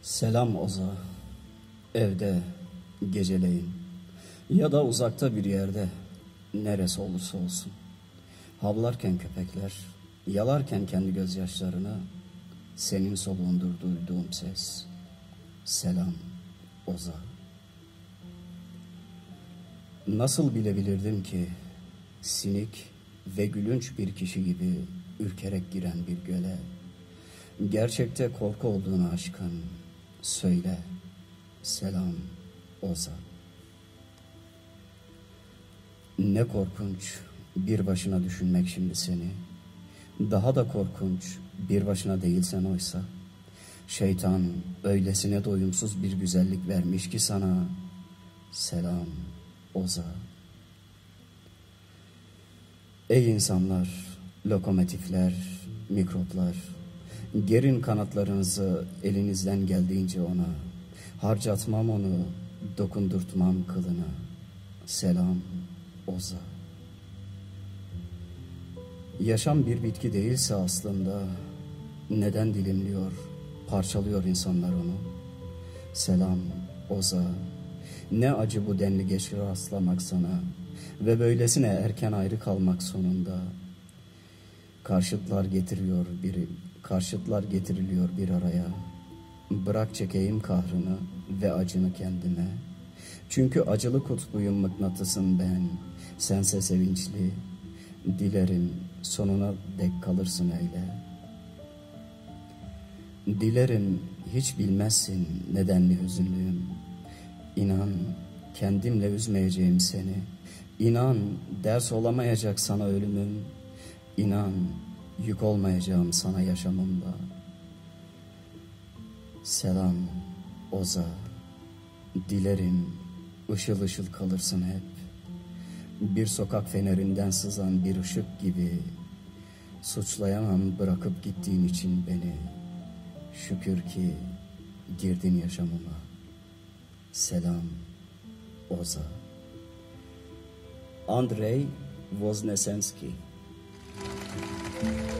Selam Oza, evde, geceleyin ya da uzakta bir yerde, neresi olursa olsun. Havlarken köpekler, yalarken kendi gözyaşlarını, senin soluğundur duyduğum ses. Selam Oza. Nasıl bilebilirdim ki, sinik ve gülünç bir kişi gibi ürkerek giren bir göle, gerçekte korku olduğunu aşkın, söyle, selam Oza. Ne korkunç bir başına düşünmek şimdi seni. Daha da korkunç bir başına değilsen oysa. Şeytan öylesine doyumsuz bir güzellik vermiş ki sana. Selam Oza. Ey insanlar, lokomotifler, mikroplar, gerin kanatlarınızı elinizden geldiğince ona. Harcatmam onu, dokundurtmam kılına. Selam Oza. Yaşam bir bitki değilse aslında, neden dilimliyor, parçalıyor insanlar onu? Selam Oza. Ne acı bu denli geç rastlamak sana ve böylesine erken ayrı kalmak sonunda. Karşıtlar getiriliyor bir araya. Bırak çekeyim kahrını ve acını kendime. Çünkü acılı kutbuyum, mıknatısın ben. Sense sevinçli. Dilerim sonuna dek kalırsın öyle. Dilerim hiç bilmezsin nedenli hüzünlüyüm. İnan kendimle üzmeyeceğim seni. İnan ders olamayacak sana ölümüm. İnan yük olmayacağım sana yaşamımda. Selam Oza. Dilerim ışıl ışıl kalırsın hep. Bir sokak fenerinden sızan bir ışık gibi. Suçlayamam bırakıp gittiğin için beni. Şükür ki girdin yaşamıma. Selam Oza. Andrei Voznesenski.